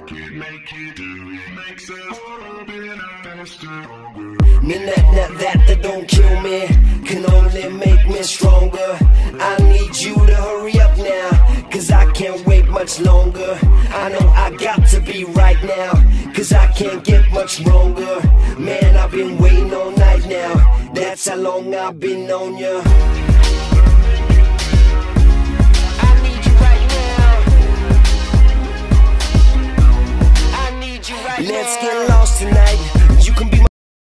That don't kill me, can only make me stronger. I need you to hurry up now, cause I can't wait much longer. I know I got to be right now, cause I can't get much longer. Man, I've been waiting all night now, that's how long I've been on ya.